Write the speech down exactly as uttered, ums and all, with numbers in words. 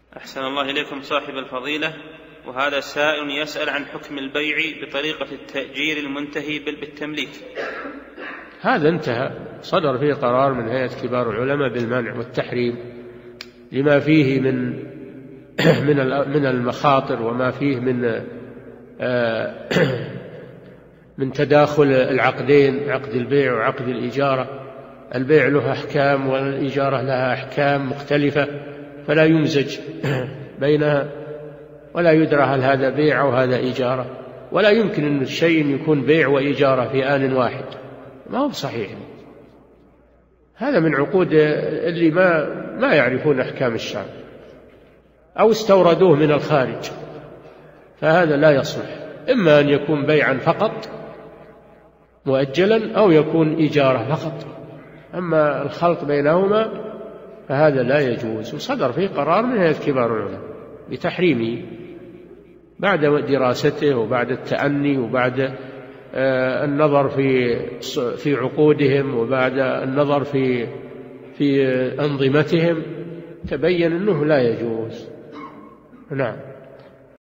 أحسن الله إليكم صاحب الفضيلة، وهذا سائل يسأل عن حكم البيع بطريقة التأجير المنتهي بالتمليك. هذا انتهى، صدر فيه قرار من هيئة كبار العلماء بالمنع والتحريم لما فيه من من المخاطر وما فيه من من تداخل العقدين، عقد البيع وعقد الإجارة. البيع له أحكام والإجارة لها أحكام مختلفة، فلا يمزج بينها ولا يدرى هل هذا بيع أو هذا إجارة، ولا يمكن أن الشيء يكون بيع وإجارة في آن واحد، ما هو صحيح. هذا من عقود اللي ما ما يعرفون أحكام الشرع أو استوردوه من الخارج، فهذا لا يصلح. إما أن يكون بيعا فقط مؤجلا أو يكون إجارة فقط، أما الخلط بينهما فهذا لا يجوز. وصدر فيه قرار من هيئة كبار العلماء بتحريمه بعد دراسته وبعد التأني وبعد النظر في في عقودهم وبعد النظر في في أنظمتهم، تبين أنه لا يجوز. نعم.